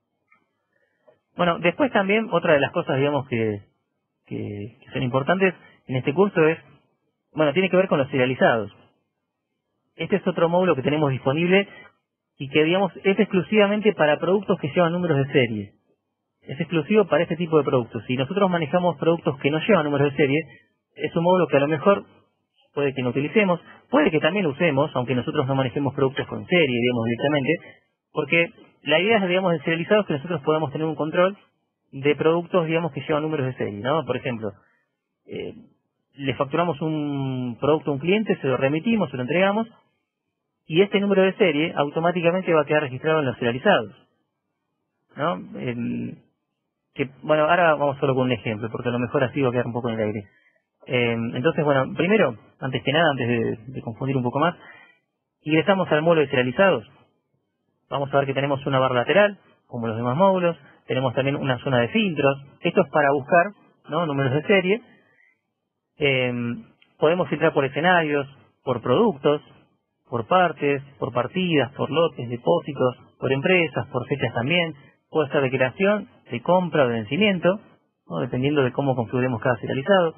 Bueno, después también otra de las cosas, digamos, que, que, que son importantes en este curso es, bueno, tiene que ver con los serializados. Este es otro módulo que tenemos disponible y que, digamos, es exclusivamente para productos que llevan números de serie. Es exclusivo para este tipo de productos. Si nosotros manejamos productos que no llevan números de serie, es un módulo que a lo mejor puede que no utilicemos, puede que también lo usemos, aunque nosotros no manejemos productos con serie, digamos, directamente, porque la idea es, digamos, en serializados que nosotros podamos tener un control de productos, digamos, que llevan números de serie, ¿no? Por ejemplo, eh, le facturamos un producto a un cliente, se lo remitimos, se lo entregamos, y este número de serie automáticamente va a quedar registrado en los serializados, ¿no? Eh, que, bueno, ahora vamos solo con un ejemplo, porque a lo mejor así va a quedar un poco en el aire. Eh, entonces, bueno, primero, antes que nada, antes de, de confundir un poco más, ingresamos al módulo de serializados. Vamos a ver que tenemos una barra lateral, como los demás módulos, tenemos también una zona de filtros. Esto es para buscar, ¿no?, números de serie. Eh, podemos filtrar por escenarios, por productos, por partes, por partidas, por lotes, depósitos, por empresas, por fechas también. Puede ser de creación, de compra o de vencimiento, ¿no?, dependiendo de cómo configuremos cada serializado.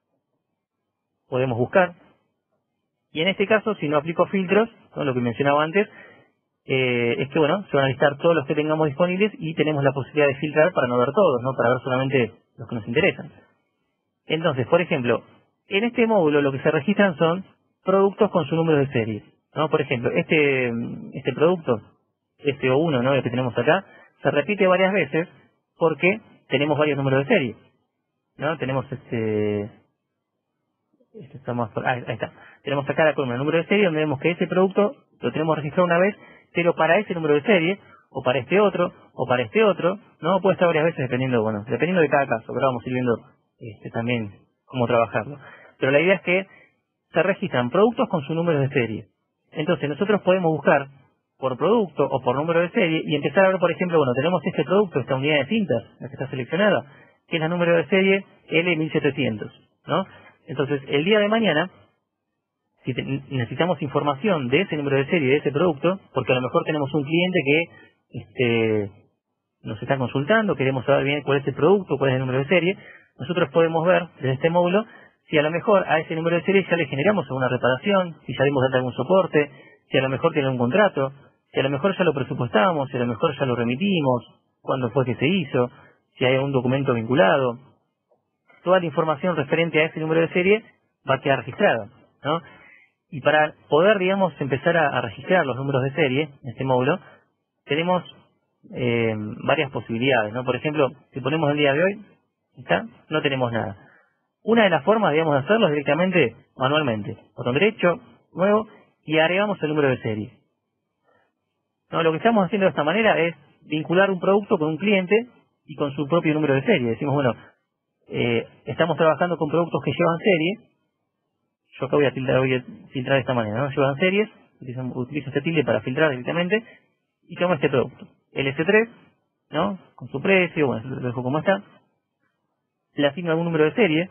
Podemos buscar. Y en este caso, si no aplico filtros, ¿no?, lo que mencionaba antes, eh, es que, bueno, se van a listar todos los que tengamos disponibles y tenemos la posibilidad de filtrar para no ver todos, ¿no?, para ver solamente los que nos interesan. Entonces, por ejemplo, en este módulo lo que se registran son productos con su número de serie, ¿no? Por ejemplo, este este producto, este O uno, ¿no? El que tenemos acá, se repite varias veces porque tenemos varios números de serie, ¿no? Tenemos este... este está más por, ah, ahí está. Tenemos acá la columna número de serie donde vemos que ese producto lo tenemos registrado una vez, pero para ese número de serie, o para este otro, o para este otro, ¿no? Puede estar varias veces dependiendo, bueno, dependiendo de cada caso, pero vamos a ir viendo este, también cómo trabajarlo. Pero la idea es que se registran productos con su número de serie. Entonces nosotros podemos buscar por producto o por número de serie y empezar a ver, por ejemplo, bueno, tenemos este producto, esta unidad de cintas, la que está seleccionada, que es la número de serie L mil setecientos, ¿no? Entonces, el día de mañana, si te, necesitamos información de ese número de serie, de ese producto, porque a lo mejor tenemos un cliente que este, nos está consultando, queremos saber bien cuál es el producto, cuál es el número de serie, nosotros podemos ver desde este módulo si a lo mejor a ese número de serie ya le generamos alguna reparación, si ya dimos algún soporte, si a lo mejor tiene un contrato, si a lo mejor ya lo presupuestamos, si a lo mejor ya lo remitimos, cuándo fue que se hizo, si hay algún documento vinculado. Toda la información referente a ese número de serie va a quedar registrada, ¿no? Y para poder, digamos, empezar a, a registrar los números de serie en este módulo, tenemos eh, varias posibilidades, ¿no? Por ejemplo, si ponemos el día de hoy, ¿está? No tenemos nada. Una de las formas, digamos, de hacerlo es directamente manualmente. Botón derecho, nuevo, y agregamos el número de serie. No, lo que estamos haciendo de esta manera es vincular un producto con un cliente y con su propio número de serie. Decimos, bueno, eh, estamos trabajando con productos que llevan serie. Yo acá voy a filtrar, voy a filtrar de esta manera, ¿no? Llevan series, utilizo, utilizo este tilde para filtrar directamente, y tomo este producto, el S tres, ¿no? Con su precio, bueno, lo dejo como está. Le asigno algún número de serie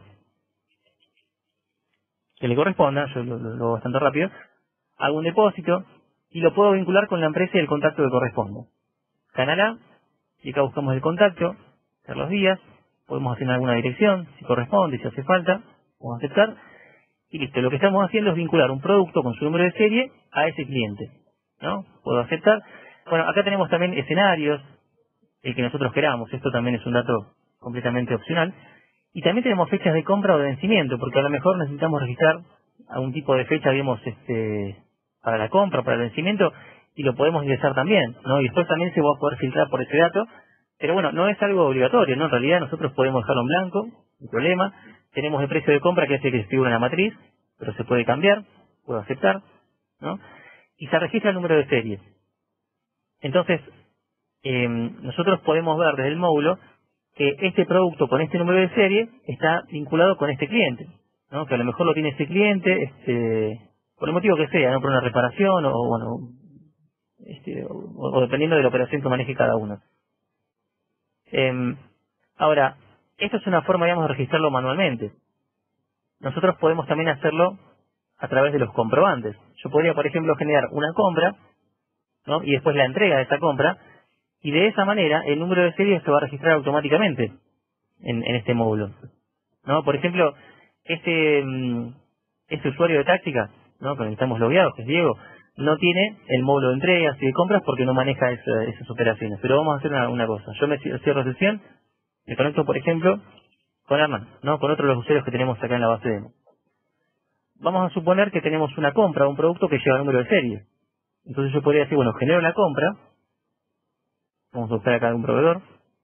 que le corresponda, yo lo, lo, lo hago bastante rápido, hago un depósito y lo puedo vincular con la empresa y el contacto que corresponda. Canal A, y acá buscamos el contacto, hacer los días, podemos asignar alguna dirección, si corresponde, si hace falta, podemos aceptar, y listo. Lo que estamos haciendo es vincular un producto con su número de serie a ese cliente, ¿no? Puedo aceptar. Bueno, acá tenemos también escenarios, el que nosotros queramos, esto también es un dato completamente opcional. Y también tenemos fechas de compra o de vencimiento, porque a lo mejor necesitamos registrar algún tipo de fecha, digamos, este, para la compra, para el vencimiento, y lo podemos ingresar también, ¿no? Y después también se va a poder filtrar por ese dato, pero bueno, no es algo obligatorio, ¿no? En realidad nosotros podemos dejarlo en blanco, no hay problema. Tenemos el precio de compra que hace que se figure en la matriz, pero se puede cambiar, puedo aceptar, ¿no? Y se registra el número de serie. Entonces, eh, nosotros podemos ver desde el módulo que este producto con este número de serie está vinculado con este cliente, ¿no? Que a lo mejor lo tiene ese cliente, este, por el motivo que sea, ¿no? Por una reparación o, bueno, este, o, o dependiendo de la operación que maneje cada uno. Eh, ahora, esto es una forma, digamos, de registrarlo manualmente. Nosotros podemos también hacerlo a través de los comprobantes. Yo podría, por ejemplo, generar una compra, ¿no? Y después la entrega de esa compra, y de esa manera el número de serie se va a registrar automáticamente en, en este módulo, ¿no? Por ejemplo, este este usuario de táctica, ¿no? Con el que estamos logueados, que es Diego, no tiene el módulo de entregas y de compras porque no maneja esa, esas operaciones. Pero vamos a hacer una, una cosa. Yo me cierro sesión, me conecto, por ejemplo, con Hernán, ¿no? Con otro de los usuarios que tenemos acá en la base de demo. Vamos a suponer que tenemos una compra, un producto que lleva número de serie. Entonces yo podría decir, bueno, genero la compra. Vamos a buscar acá un proveedor.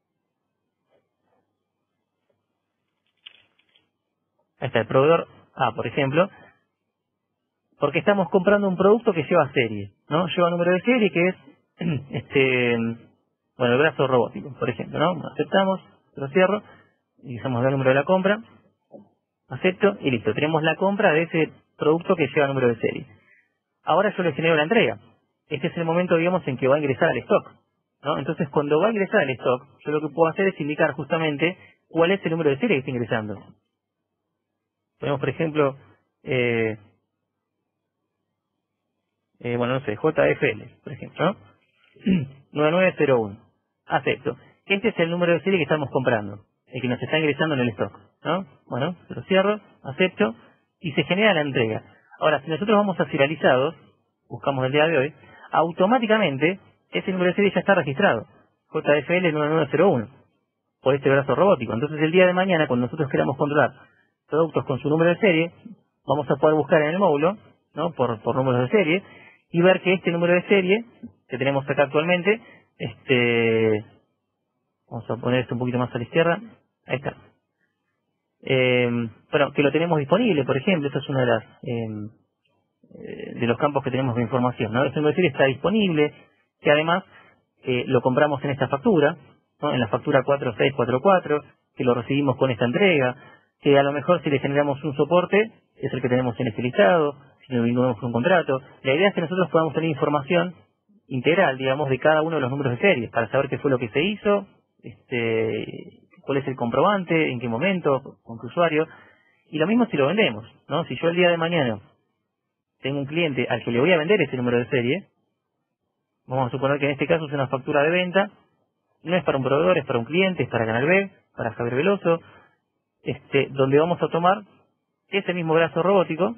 Ahí está el proveedor A, por ejemplo. Porque estamos comprando un producto que lleva serie, ¿no? Lleva número de serie que es, este, bueno, el brazo robótico, por ejemplo, ¿no? Aceptamos, lo cierro, y usamos el número de la compra, acepto, y listo. Tenemos la compra de ese producto que lleva número de serie. Ahora yo le genero la entrega. Este es el momento, digamos, en que va a ingresar al stock, ¿no? Entonces, cuando va a ingresar al stock, yo lo que puedo hacer es indicar justamente cuál es el número de serie que está ingresando. Ponemos, por ejemplo, eh, eh, bueno, no sé, J F L, por ejemplo, ¿no? nueve nueve cero uno. Acepto. Este es el número de serie que estamos comprando, el que nos está ingresando en el stock, ¿no? Bueno, lo cierro, acepto, y se genera la entrega. Ahora, si nosotros vamos a serializados, buscamos el día de hoy, automáticamente ese número de serie ya está registrado, J F L nueve nueve cero uno, por este brazo robótico. Entonces el día de mañana, cuando nosotros queramos controlar productos con su número de serie, vamos a poder buscar en el módulo, ¿no? Por, por números de serie, y ver que este número de serie que tenemos acá actualmente, este, vamos a poner esto un poquito más a la izquierda, ahí está. Eh, bueno, que lo tenemos disponible, por ejemplo, esto es uno de las eh, de los campos que tenemos de información, ¿no? Este número de serie está disponible, que además eh, lo compramos en esta factura, ¿no? En la factura cuatro seis cuatro cuatro, que lo recibimos con esta entrega, que a lo mejor si le generamos un soporte, es el que tenemos en este listado, si le vinculamos un contrato. La idea es que nosotros podamos tener información integral, digamos, de cada uno de los números de serie, para saber qué fue lo que se hizo, este, cuál es el comprobante, en qué momento, con qué usuario, y lo mismo si lo vendemos, ¿no? Si yo el día de mañana tengo un cliente al que le voy a vender ese número de serie, vamos a suponer que en este caso es una factura de venta, no es para un proveedor, es para un cliente, es para Canal B, para Javier Veloso, este, donde vamos a tomar ese mismo brazo robótico,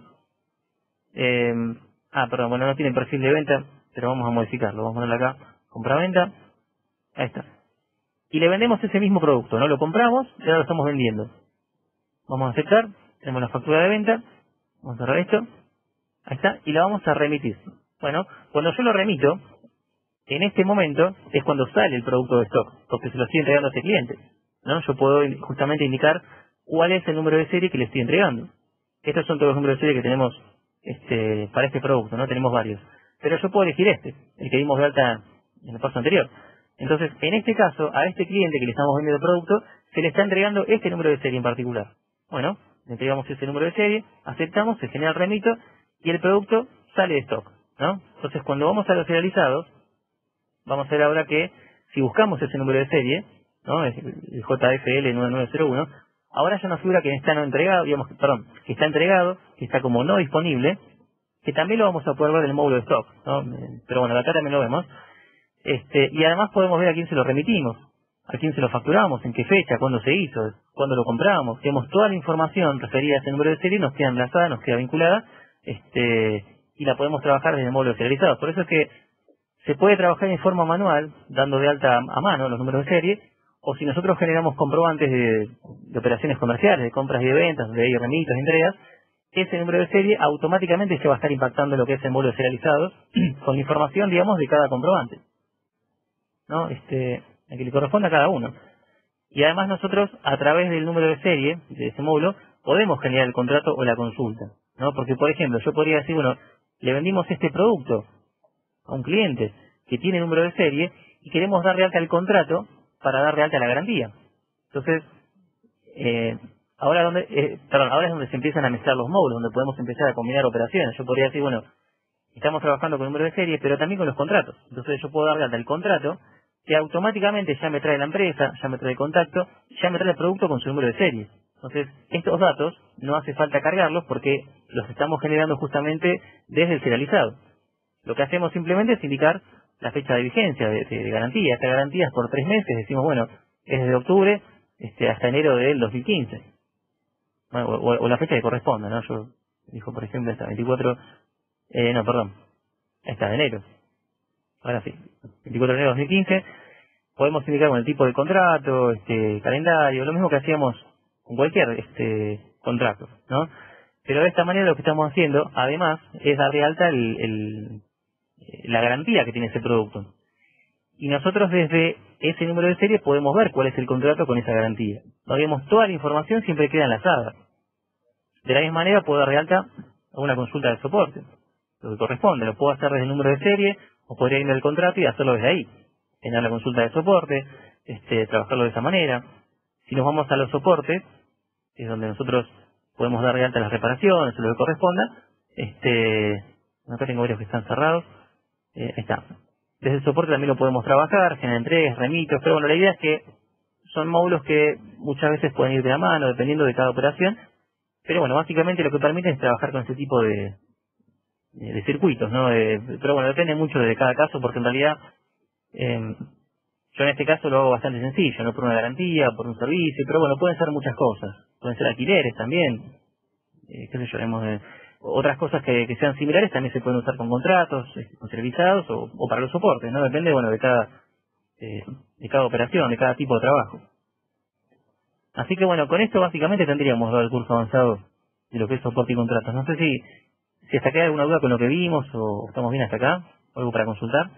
eh, ah, perdón, bueno, no tiene perfil de venta, pero vamos a modificarlo, vamos a ponerle acá, compra-venta, ahí está. Y le vendemos ese mismo producto, ¿no? Lo compramos y ahora lo estamos vendiendo. Vamos a aceptar, tenemos la factura de venta, vamos a cerrar esto, ahí está, y la vamos a remitir. Bueno, cuando yo lo remito, en este momento es cuando sale el producto de stock, porque se lo estoy entregando a ese cliente, ¿no? Yo puedo justamente indicar cuál es el número de serie que le estoy entregando. Estos son todos los números de serie que tenemos este, para este producto, ¿no? Tenemos varios. Pero yo puedo elegir este, el que dimos de alta en el paso anterior. Entonces, en este caso, a este cliente que le estamos vendiendo el producto, se le está entregando este número de serie en particular. Bueno, le entregamos ese número de serie, aceptamos, se genera el remito y el producto sale de stock, ¿no? Entonces, cuando vamos a los serializados, vamos a ver ahora que si buscamos ese número de serie, ¿no? El J F L nueve nueve cero uno, ahora ya nos figura que está no entregado, digamos, perdón, que está entregado, que está como no disponible, que también lo vamos a poder ver en el módulo de stock, ¿no? Pero bueno, acá también lo vemos. Este, y además podemos ver a quién se lo remitimos, a quién se lo facturamos, en qué fecha, cuándo se hizo, cuándo lo compramos. Tenemos toda la información referida a ese número de serie, nos queda enlazada, nos queda vinculada, este, y la podemos trabajar desde el módulo serializado. Por eso es que se puede trabajar en forma manual, dando de alta a mano los números de serie, o si nosotros generamos comprobantes de, de operaciones comerciales, de compras y de ventas, donde hay remitos y entregas, ese número de serie automáticamente se va a estar impactando en lo que es el módulo serializado, con la información, digamos, de cada comprobante, ¿no? Este, a que le corresponde a cada uno. Y además nosotros, a través del número de serie, de ese módulo, podemos generar el contrato o la consulta, ¿no? Porque, por ejemplo, yo podría decir, bueno, le vendimos este producto a un cliente que tiene número de serie y queremos darle alta al contrato para darle alta a la garantía. Entonces, eh, ahora donde, eh, perdón, ahora es donde se empiezan a mezclar los módulos, donde podemos empezar a combinar operaciones. Yo podría decir, bueno, estamos trabajando con número de serie, pero también con los contratos. Entonces yo puedo darle alta al contrato, que automáticamente ya me trae la empresa, ya me trae el contacto, ya me trae el producto con su número de serie. Entonces, estos datos no hace falta cargarlos porque los estamos generando justamente desde el serializado. Lo que hacemos simplemente es indicar la fecha de vigencia, de, de, de garantía. Esta garantía es por tres meses, decimos, bueno, es desde octubre este, hasta enero del dos mil quince. Bueno, o, o la fecha que corresponda, ¿no? Yo dijo, por ejemplo, hasta veinticuatro, eh, no, perdón, esta de enero. Ahora sí, veinticuatro de enero de dos mil quince. Podemos indicar con el tipo de contrato, este calendario, lo mismo que hacíamos con cualquier este contrato, ¿no? Pero de esta manera lo que estamos haciendo, además, es darle alta el, el, la garantía que tiene ese producto. Y nosotros desde ese número de serie podemos ver cuál es el contrato con esa garantía. No vemos toda la información, siempre queda enlazada. De la misma manera puedo darle alta a una consulta de soporte, lo que corresponde. Lo puedo hacer desde el número de serie, o podría irme al contrato y hacerlo desde ahí. Tener la consulta de soporte, este, trabajarlo de esa manera. Si nos vamos a los soportes, que es donde nosotros podemos dar de alta las reparaciones o lo que corresponda, este, acá tengo varios que están cerrados, eh, ahí está. Desde el soporte también lo podemos trabajar, generar entregas, remitos, pero bueno, la idea es que son módulos que muchas veces pueden ir de la mano, dependiendo de cada operación, pero bueno, básicamente lo que permite es trabajar con este tipo de, de, de circuitos, ¿no? De, pero bueno, depende mucho de cada caso, porque en realidad eh, yo en este caso lo hago bastante sencillo, no por una garantía, por un servicio, pero bueno, pueden ser muchas cosas. Pueden ser alquileres también, eh, qué sé yo, hemos, eh, otras cosas que, que sean similares también se pueden usar con contratos, eh, con serviciados o, o para los soportes, ¿no? Depende, bueno, de cada, eh, de cada operación, de cada tipo de trabajo. Así que bueno, con esto básicamente tendríamos dado el curso avanzado de lo que es soporte y contratos. No sé si, si hasta acá hay alguna duda con lo que vimos o estamos bien hasta acá, o algo para consultar.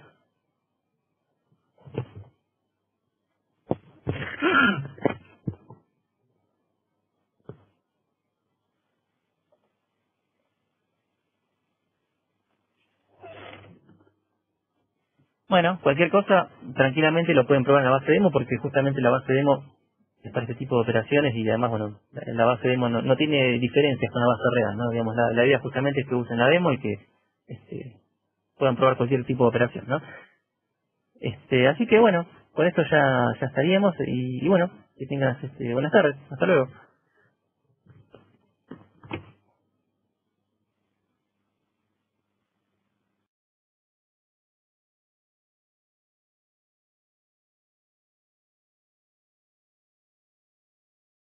Bueno, cualquier cosa, tranquilamente lo pueden probar en la base demo, porque justamente la base demo es para este tipo de operaciones y además, bueno, la, la base demo no, no tiene diferencias con la base real, ¿no? Digamos, la, la idea justamente es que usen la demo y que este, puedan probar cualquier tipo de operación, ¿no? Este, así que bueno, con esto ya, ya estaríamos y, y bueno, que tengas este, buenas tardes. Hasta luego.